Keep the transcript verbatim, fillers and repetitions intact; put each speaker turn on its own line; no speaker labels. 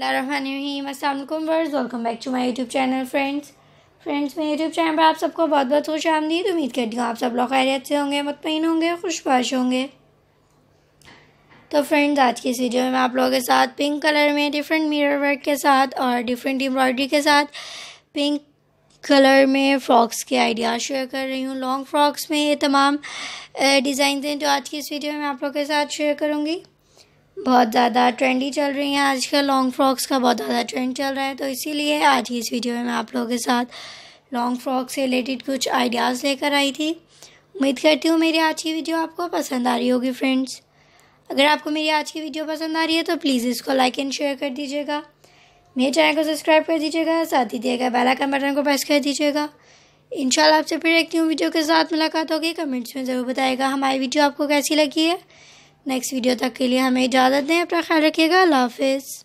बिस्मिल्लाहिर्रहमानिर्रहीम। अस्सलाम वालेकुम वर्स, welcome back to my YouTube channel friends friends मेरे यूट्यूब चैनल पर आप सबको बहुत बहुत खुश आमदीद। उम्मीद करती हूँ आप सब लोग खैरियत से होंगे, मुतमईन होंगे, खुशबाश होंगे। तो फ्रेंड्स, आज की इस वीडियो में मैं आप लोगों के साथ पिंक कलर में डिफरेंट मिरर वर्क के साथ और डिफरेंट एम्ब्रॉयडरी के साथ पिंक कलर में फ़्रॉक्स के आइडियाज़ शेयर कर रही हूँ। लॉन्ग फ्रॉक्स में ये तमाम डिज़ाइन हैं जो आज की इस वीडियो में आप लोगों के साथ शेयर करूँगी। बहुत ज़्यादा ट्रेंडी चल रही हैं आजकल, लॉन्ग फ्रॉक्स का बहुत ज़्यादा ट्रेंड चल रहा है, तो इसीलिए आज की इस वीडियो में मैं आप लोगों के साथ लॉन्ग फ्रॉक से रिलेटेड कुछ आइडियाज़ लेकर आई थी। उम्मीद करती हूँ मेरी आज की वीडियो आपको पसंद आ रही होगी। फ्रेंड्स, अगर आपको मेरी आज की वीडियो पसंद आ रही है तो प्लीज़ इसको लाइक एंड शेयर कर दीजिएगा, मेरे चैनल को सब्सक्राइब कर दीजिएगा, साथ ही दिए गए बेल आइकन बटन को प्रेस कर दीजिएगा। इंशाल्लाह आपसे फिर एक न्यू वीडियो के साथ मुलाकात होगी। कमेंट्स में ज़रूर बताइएगा हमारी वीडियो आपको कैसी लगी है। नेक्स्ट वीडियो तक के लिए हमें इजाज़त दें, अपना ख्याल रखिएगा। अल्लाह हाफ़िज़।